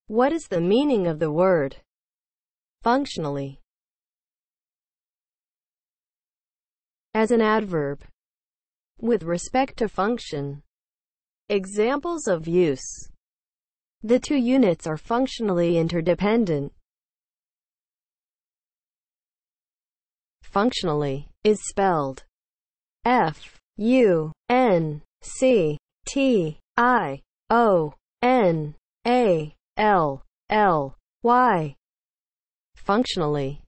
What is the meaning of the word functionally as an adverb with respect to function? Examples of use: the two units are functionally interdependent. Functionally is spelled F-U-N-C-T-I-O-N-A-L-L-Y. Functionally